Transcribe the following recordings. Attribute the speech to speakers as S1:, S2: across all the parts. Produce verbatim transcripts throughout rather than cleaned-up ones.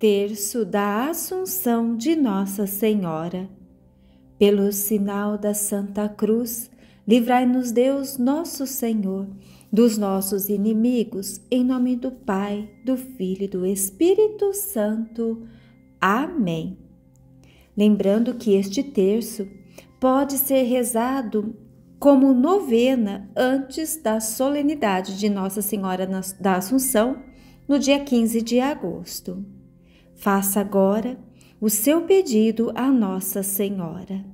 S1: Terço da Assunção de Nossa Senhora. Pelo sinal da Santa Cruz, livrai-nos Deus nosso Senhor dos nossos inimigos, em nome do Pai, do Filho e do Espírito Santo. Amém. Lembrando que este terço pode ser rezado como novena antes da solenidade de Nossa Senhora da Assunção, no dia quinze de agosto. Faça agora o seu pedido à Nossa Senhora.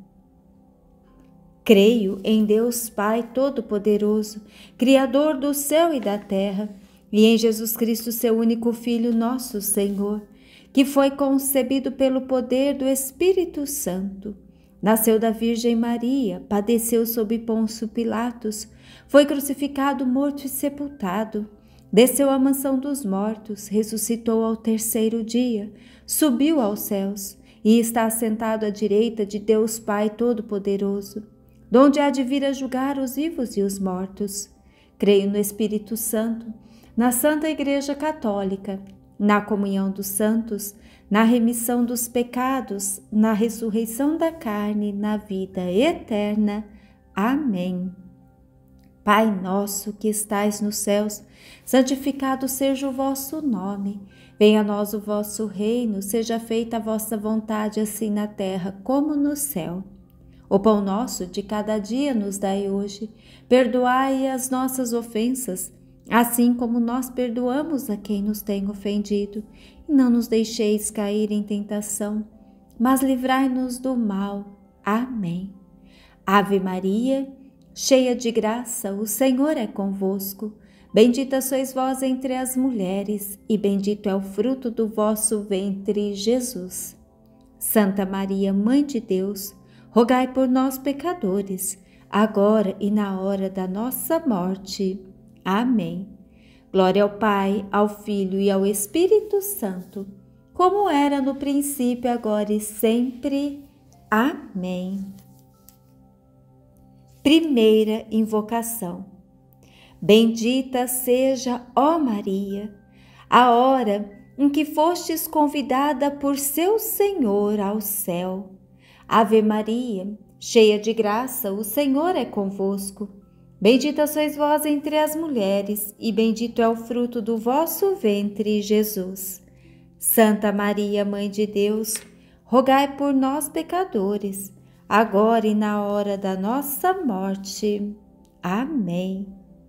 S1: Creio em Deus Pai Todo-Poderoso, Criador do céu e da terra, e em Jesus Cristo, seu único Filho, nosso Senhor, que foi concebido pelo poder do Espírito Santo. Nasceu da Virgem Maria, padeceu sob Pôncio Pilatos, foi crucificado, morto e sepultado. Desceu à mansão dos mortos, ressuscitou ao terceiro dia, subiu aos céus e está assentado à direita de Deus Pai Todo-Poderoso, donde há de vir a julgar os vivos e os mortos. Creio no Espírito Santo, na Santa Igreja Católica, na comunhão dos santos, na remissão dos pecados, na ressurreição da carne, na vida eterna. Amém. Pai nosso que estais nos céus, santificado seja o vosso nome. Venha a nós o vosso reino, seja feita a vossa vontade, assim na terra como no céu. O pão nosso de cada dia nos dai hoje. Perdoai as nossas ofensas, assim como nós perdoamos a quem nos tem ofendido. E não nos deixeis cair em tentação, mas livrai-nos do mal. Amém. Ave Maria, cheia de graça, o Senhor é convosco. Bendita sois vós entre as mulheres, e bendito é o fruto do vosso ventre, Jesus. Santa Maria, Mãe de Deus, rogai por nós, pecadores, agora e na hora da nossa morte. Amém. Glória ao Pai, ao Filho e ao Espírito Santo, como era no princípio, agora e sempre. Amém. Primeira invocação. Bendita seja, ó Maria, a hora em que fostes convidada por seu Senhor ao céu. Ave Maria, cheia de graça, o Senhor é convosco. Bendita sois vós entre as mulheres, e bendito é o fruto do vosso ventre, Jesus. Santa Maria, Mãe de Deus, rogai por nós, pecadores, agora e na hora da nossa morte. Amém.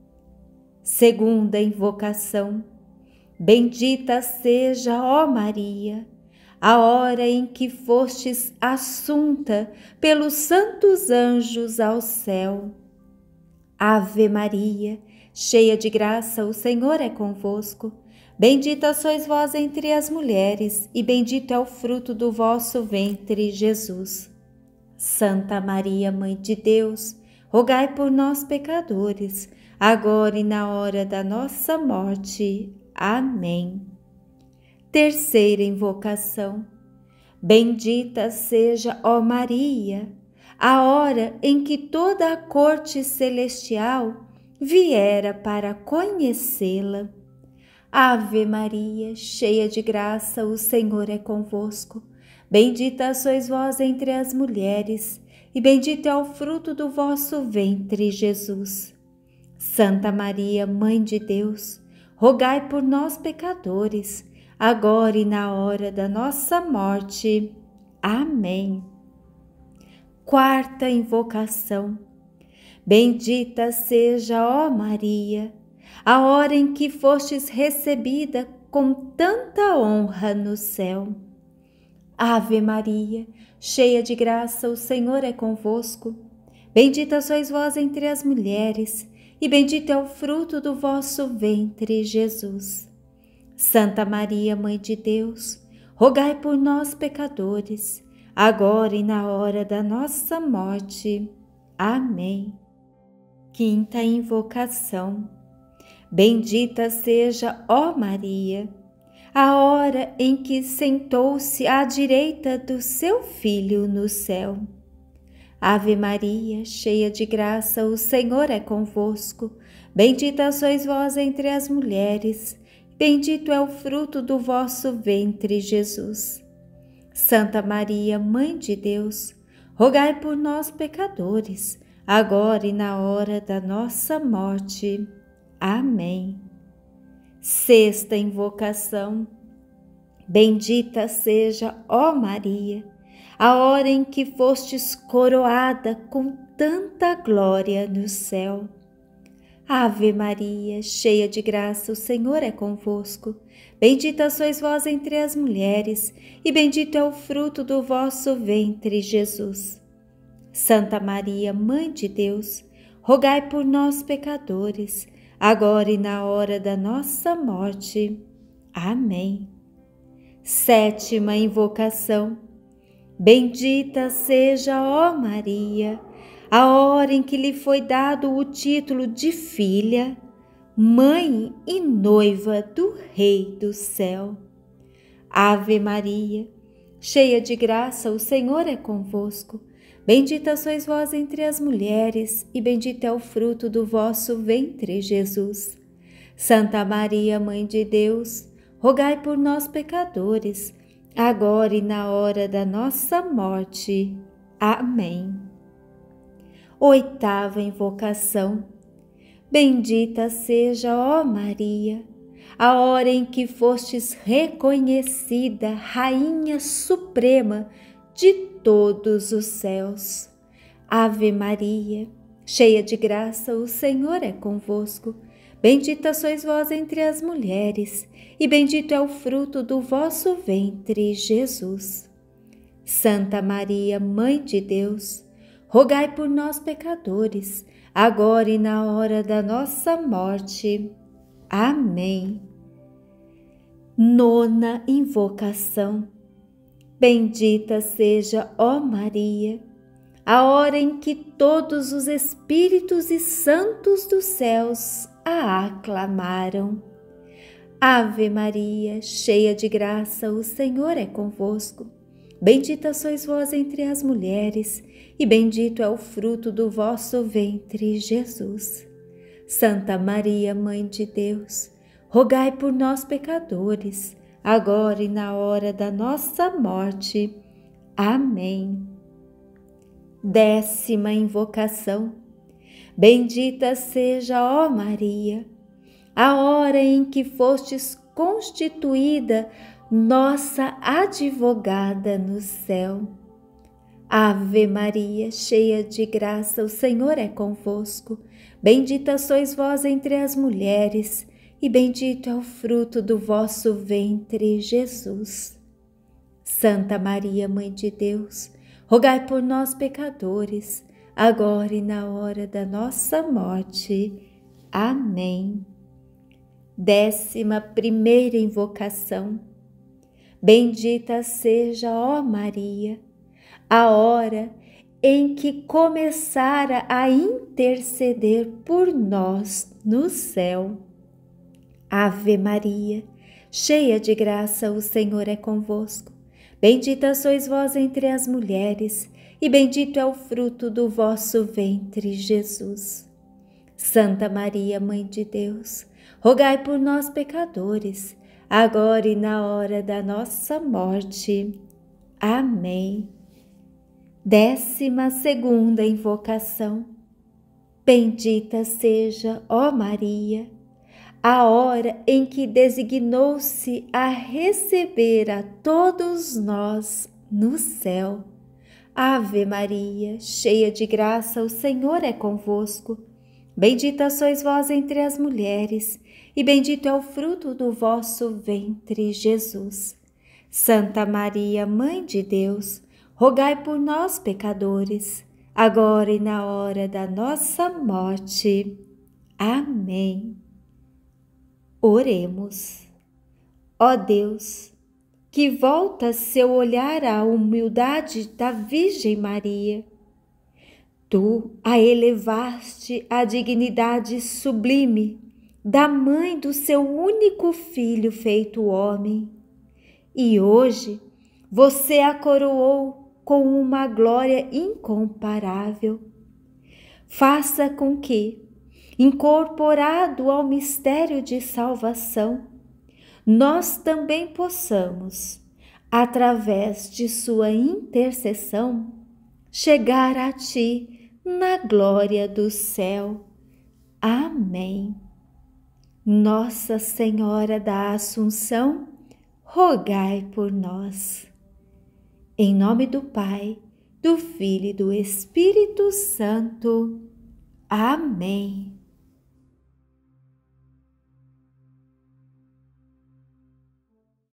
S1: Segunda invocação. Bendita seja, ó Maria, a hora em que fostes assunta pelos santos anjos ao céu. Ave Maria, cheia de graça, o Senhor é convosco. Bendita sois vós entre as mulheres, e bendito é o fruto do vosso ventre, Jesus. Santa Maria, Mãe de Deus, rogai por nós, pecadores, agora e na hora da nossa morte. Amém. Terceira invocação. Bendita seja, ó Maria, a hora em que toda a corte celestial viera para conhecê-la. Ave Maria, cheia de graça, o Senhor é convosco. Bendita sois vós entre as mulheres, e bendito é o fruto do vosso ventre, Jesus. Santa Maria, Mãe de Deus, rogai por nós, pecadores, agora e na hora da nossa morte. Amém. Quarta invocação. Bendita seja, ó Maria, a hora em que fostes recebida com tanta honra no céu. Ave Maria, cheia de graça, o Senhor é convosco. Bendita sois vós entre as mulheres, e bendito é o fruto do vosso ventre, Jesus. Santa Maria, Mãe de Deus, rogai por nós, pecadores, agora e na hora da nossa morte. Amém. Quinta invocação. Bendita seja, ó Maria, a hora em que sentou-se à direita do seu Filho no céu. Ave Maria, cheia de graça, o Senhor é convosco. Bendita sois vós entre as mulheres, bendito é o fruto do vosso ventre, Jesus. Santa Maria, Mãe de Deus, rogai por nós, pecadores, agora e na hora da nossa morte. Amém. Sexta invocação. Bendita seja, ó Maria, a hora em que fostes coroada com tanta glória no céu. Ave Maria, cheia de graça, o Senhor é convosco. Bendita sois vós entre as mulheres, e bendito é o fruto do vosso ventre, Jesus. Santa Maria, Mãe de Deus, rogai por nós, pecadores, agora e na hora da nossa morte. Amém. Sétima invocação. Bendita seja, ó Maria, a hora em que lhe foi dado o título de filha, mãe e noiva do Rei do céu. Ave Maria, cheia de graça, o Senhor é convosco. Bendita sois vós entre as mulheres, e bendito é o fruto do vosso ventre, Jesus. Santa Maria, Mãe de Deus, rogai por nós, pecadores, agora e na hora da nossa morte. Amém. Oitava invocação. Bendita seja, ó Maria, a hora em que fostes reconhecida Rainha Suprema de todos os céus. Ave Maria, cheia de graça, o Senhor é convosco. Bendita sois vós entre as mulheres, e bendito é o fruto do vosso ventre, Jesus. Santa Maria, Mãe de Deus, rogai por nós, pecadores, agora e na hora da nossa morte. Amém. Nona invocação. Bendita seja, ó Maria, a hora em que todos os espíritos e santos dos céus a aclamaram. Ave Maria, cheia de graça, o Senhor é convosco. Bendita sois vós entre as mulheres, e bendito é o fruto do vosso ventre, Jesus. Santa Maria, Mãe de Deus, rogai por nós, pecadores, agora e na hora da nossa morte. Amém. Décima invocação. Bendita seja, ó Maria, a hora em que fostes constituída nossa advogada no céu. Ave Maria, cheia de graça, o Senhor é convosco. Bendita sois vós entre as mulheres, e bendito é o fruto do vosso ventre, Jesus. Santa Maria, Mãe de Deus, rogai por nós, pecadores, agora e na hora da nossa morte. Amém. Décima primeira invocação. Bendita seja, ó Maria, a hora em que começara a interceder por nós no céu. Ave Maria, cheia de graça, o Senhor é convosco. Bendita sois vós entre as mulheres, e bendito é o fruto do vosso ventre, Jesus. Santa Maria, Mãe de Deus, rogai por nós, pecadores, agora e na hora da nossa morte. Amém. Décima segunda invocação. Bendita seja, ó Maria, a hora em que designou-se a receber a todos nós no céu. Ave Maria, cheia de graça, o Senhor é convosco. Bendita sois vós entre as mulheres, e bendito é o fruto do vosso ventre, Jesus. Santa Maria, Mãe de Deus, rogai por nós, pecadores, agora e na hora da nossa morte. Amém. Oremos. Ó Deus, que volta seu olhar à humildade da Virgem Maria, tu a elevaste à dignidade sublime da mãe do seu único filho feito homem, e hoje você a coroou com uma glória incomparável. Faça com que, incorporado ao mistério de salvação, nós também possamos, através de sua intercessão, chegar a Ti na glória do céu. Amém. Nossa Senhora da Assunção, rogai por nós. Em nome do Pai, do Filho e do Espírito Santo. Amém.